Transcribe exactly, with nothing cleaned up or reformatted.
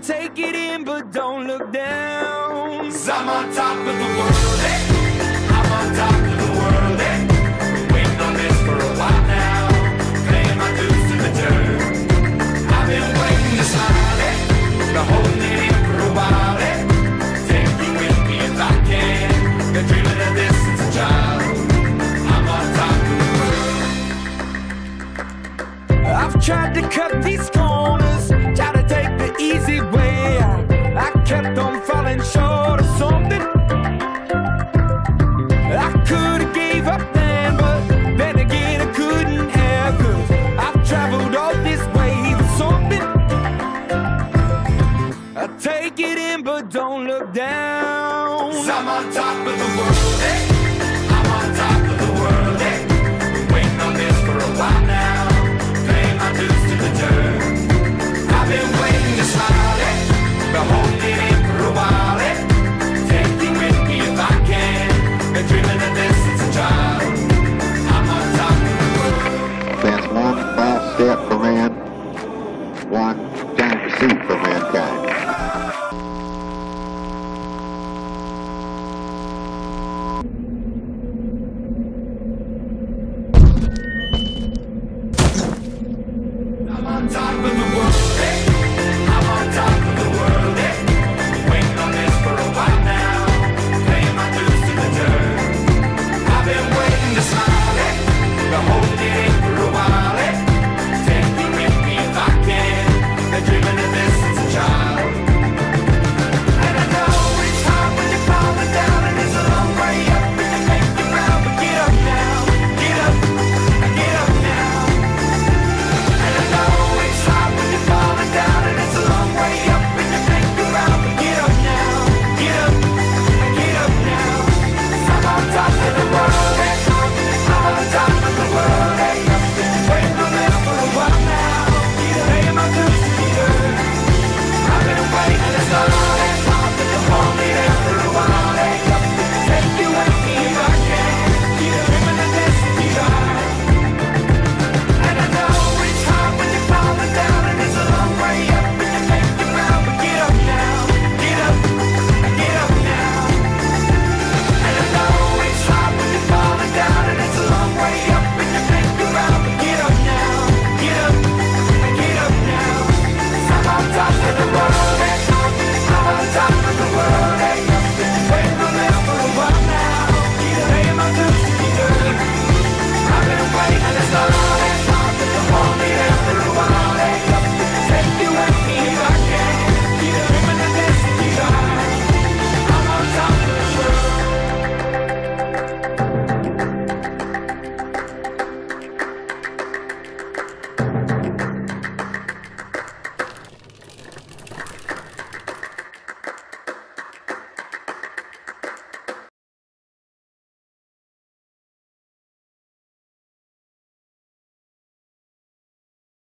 take it in, but don't look down. 'Cause I'm on top of the world, eh? I'm on top of the world, eh? Been waiting on this for a while now, paying my dues to the dirt. I've been waiting to smile, eh? Been holding it in for a while, eh? Take you with me if I can. Been dreaming of this since a child. I'm on top of the world. I've tried to cut these corners, try to take the easy way. I, I kept on falling short of something. I could've gave up then, but then again I couldn't have, 'cause I've traveled all this way for something. I take it in, but don't look down. 'Cause I'm on top of the world, eh?